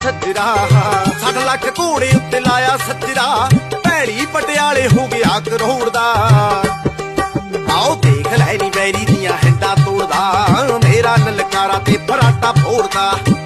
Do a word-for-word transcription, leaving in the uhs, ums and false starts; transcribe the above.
सजरा साठ लाख घोड़े उत्ते लाया सजरा भैड़ी पटियाले हो गया करोड़ दा आओ देख लै नी बैरी दियां हिंडा तोड़दा मेरा नलकारा ते फराटा फोड़दा।